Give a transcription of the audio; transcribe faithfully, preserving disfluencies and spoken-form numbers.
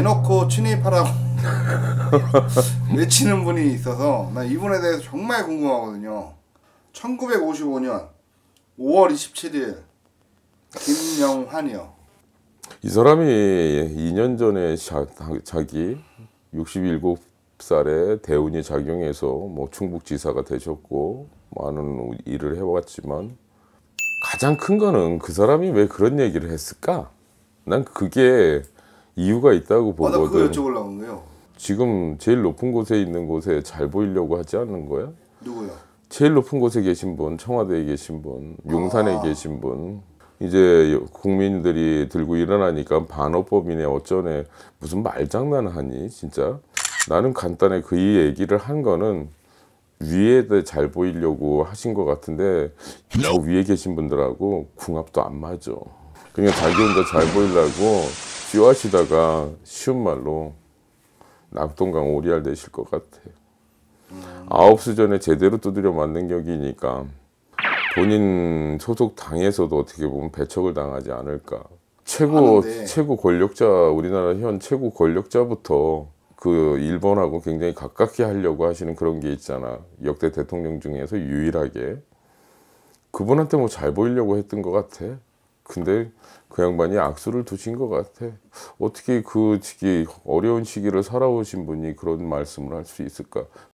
대놓고 친일파라고 외치는 분이 있어서 나 이분에 대해서 정말 궁금하거든요. 천구백오십오 년 오월 이십칠일 김영환이요. 이 사람이 이 년 전에 자, 자기 육십일곱 살에 대운이 작용해서 뭐 충북지사가 되셨고 많은 일을 해왔지만 가장 큰 거는 그 사람이 왜 그런 얘기를 했을까? 난 그게 이유가 있다고 보거든. 아, 나 그거 여쭤보려고 한 거예요. 지금 제일 높은 곳에 있는 곳에 잘 보이려고 하지 않는 거야? 누구요? 제일 높은 곳에 계신 분, 청와대에 계신 분, 용산에 아. 계신 분. 이제 국민들이 들고 일어나니까 반어법이네 어쩌네 무슨 말장난을 하니 진짜. 나는 간단히 그 얘기를 한 거는 위에 잘 보이려고 하신 것 같은데 저 위에 계신 분들하고 궁합도 안 맞아. 그러니까 자기 혼자 잘 보이려고 쇼하시다가 쉬운 말로 낙동강 오리알 되실 것 같아. 아홉 수 전에 제대로 두드려 맞는 격이니까 본인 소속 당에서도 어떻게 보면 배척을 당하지 않을까. 최고 하는데. 최고 권력자, 우리나라 현 최고 권력자부터 그 일본하고 굉장히 가깝게 하려고 하시는 그런 게 있잖아. 역대 대통령 중에서 유일하게 그분한테 뭐 잘 보이려고 했던 것 같아. 근데 그 양반이 악수를 두신 것 같아. 어떻게 그 시기 어려운 시기를 살아오신 분이 그런 말씀을 할 수 있을까?